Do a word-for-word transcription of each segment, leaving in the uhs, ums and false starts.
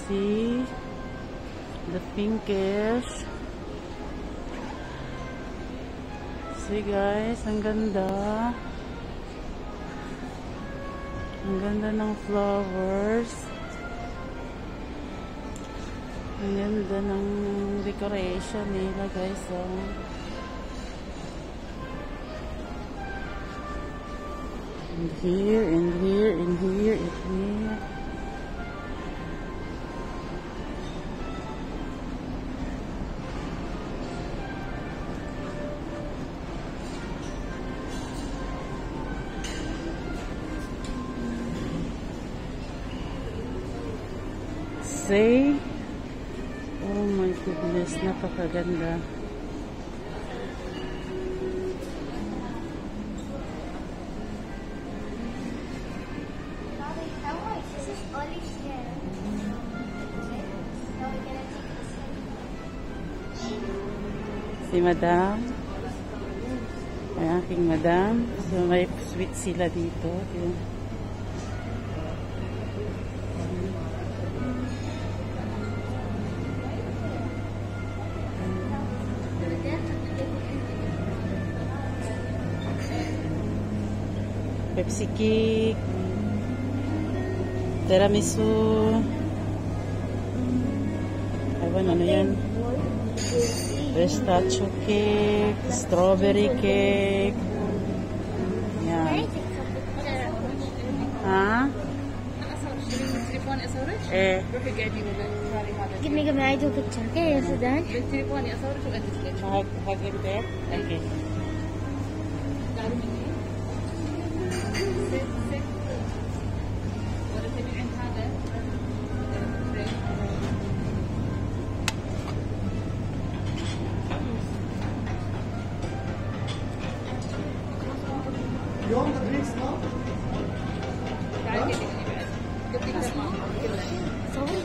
see the pinkish. See guys, ang ganda. Ang ganda ng flowers. Ang ganda ng decoration nila guys. Oh. And here, and here, and here, and here. Say, oh my goodness, napakaganda. Si Madam, ay aking Madam, so may sweet sila dito. Pepsi cake, tiramisu, ewan ano yan, pistachio cake, strawberry cake, yan. Ha? Eh. Give me a video picture. Okay, is it done? Hug, hug him there. Okay. You want the drinks now? Sorry.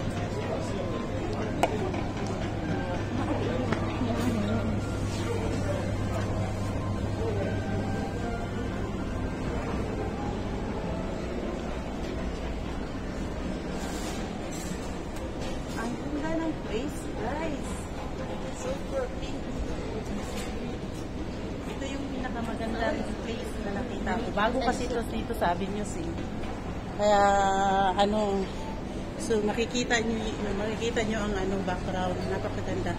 Ang ganda ng place, guys. Super pink. Ito yung pinakamagandang place na nakita ko. Bago kasi ito dito sa Avenues eh. Kaya, ano, so makikita nyo, makikita nyo ang ano, background. Napakaganda.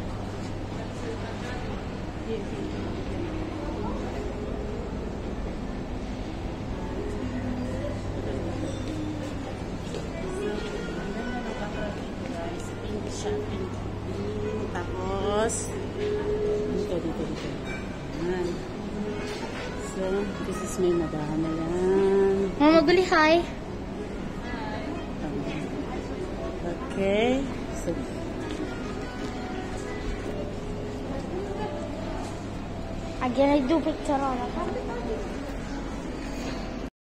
Tapos, dito, dito, dito. Ayan. So, this is my Madam. Ayan. Mama Guli, hi. Okay. So, Again, I do picture on it.